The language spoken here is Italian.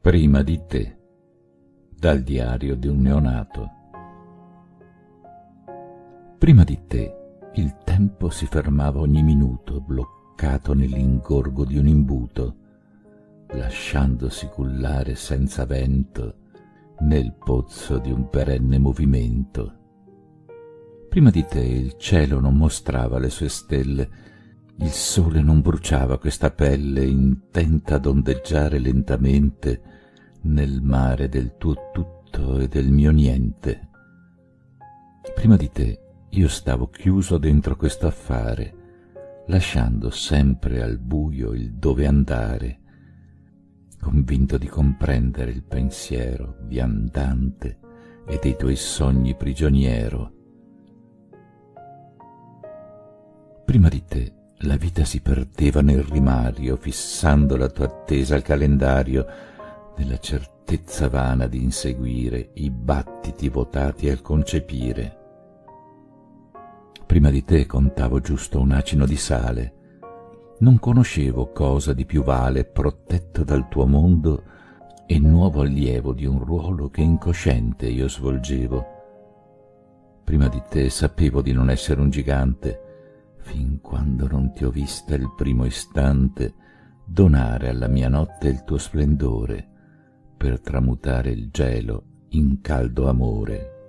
Prima di te, dal diario di un neonato. Prima di te il tempo si fermava ogni minuto, bloccato nell'ingorgo di un imbuto, lasciandosi cullare senza vento nel pozzo di un perenne movimento. Prima di te il cielo non mostrava le sue stelle, il sole non bruciava questa pelle intenta ad ondeggiare lentamente nel mare del tuo tutto e del mio niente. Prima di te io stavo chiuso dentro questo affare, lasciando sempre al buio il dove andare, convinto di comprendere il pensiero viandante e dei tuoi sogni prigioniero. Prima di te la vita si perdeva nel rimario, fissando la tua attesa al calendario, nella certezza vana di inseguire i battiti votati al concepire. Prima di te contavo giusto un acino di sale, non conoscevo cosa di più vale, protetto dal tuo mondo e nuovo allievo di un ruolo che incosciente io svolgevo. Prima di te sapevo di non essere un gigante, fin quando non ti ho vista il primo istante donare alla mia notte il tuo splendore per tramutare il gelo in caldo amore.